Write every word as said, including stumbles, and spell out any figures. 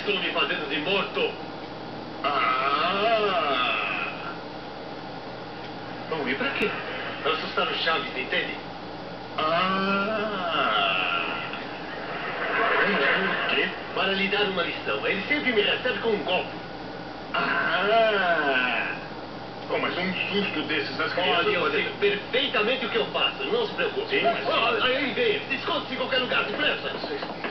Estou me fazendo de morto. Ah! Bom, e pra quê? Para assustar o Chaves, entende? Ah! Por quê? Para lhe dar uma lição. Ele sempre me recebe com um golpe. Ah! Oh, mas um susto desses nas crianças... Olha, eu sei perfeitamente o que eu faço. Não se preocupe. Sim, mas... Oh, aí vem. Esconde-se em qualquer lugar, depressa.